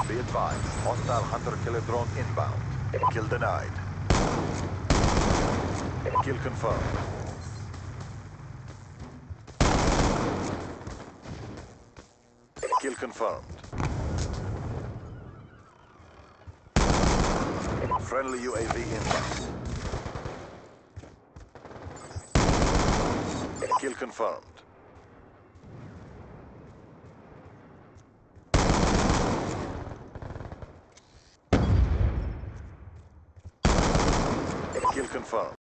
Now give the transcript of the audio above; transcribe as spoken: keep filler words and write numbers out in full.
Be advised, hostile hunter-killer drone inbound. Kill denied. Kill confirmed. Kill confirmed. Friendly U A V inbound. Kill confirmed. Kill confirmed.